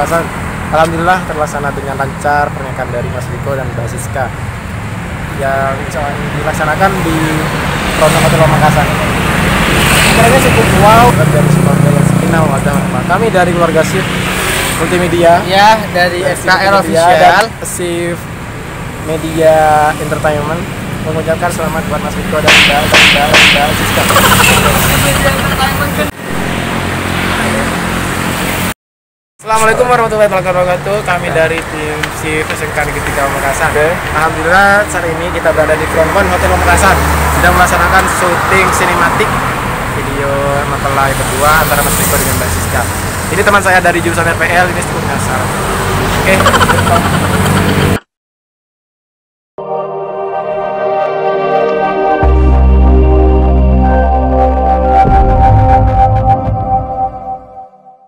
Pamekasan. Alhamdulillah terlaksana dengan lancar pernikahan dari Mas Riko dan Mbak Siska yang dilaksanakan di Rono Hotel Pamekasan. Acaranya cukup wow dan keluarga yang sekinah wadah. Kami dari keluarga Sif Multimedia, Ya, dari FKR Official dan Sif Media Entertainment mengucapkan selamat buat Mas Riko dan Mbak Siska. Assalamualaikum warahmatullahi wabarakatuh. Kami dari tim Sif SMK Negeri 3 Pamekasan. Alhamdulillah saat ini kita berada di Frontman Hotel Pamekasan sedang melaksanakan syuting sinematik video mempelai berdua antara Mas Riko dengan Mbak Siska. Ini teman saya dari jurusan RPL, ini cukup kasar. Oke.